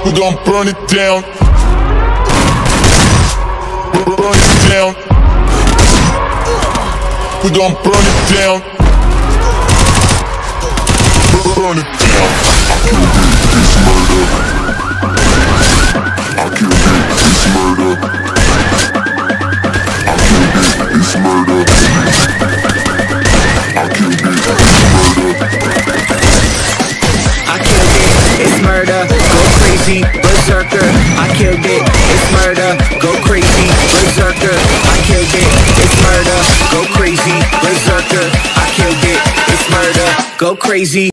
We gon' burn it down. Burn it down. We gon' burn it down. Burn it down. I killed it, it's murder. I killed it, it's murder. I killed it, it's murder. I killed it, it's murder. Go crazy, berserker. I killed it, it's murder. Go crazy, berserker. I killed it, it's murder. Go crazy, berserker. I killed it, it's murder. Go crazy.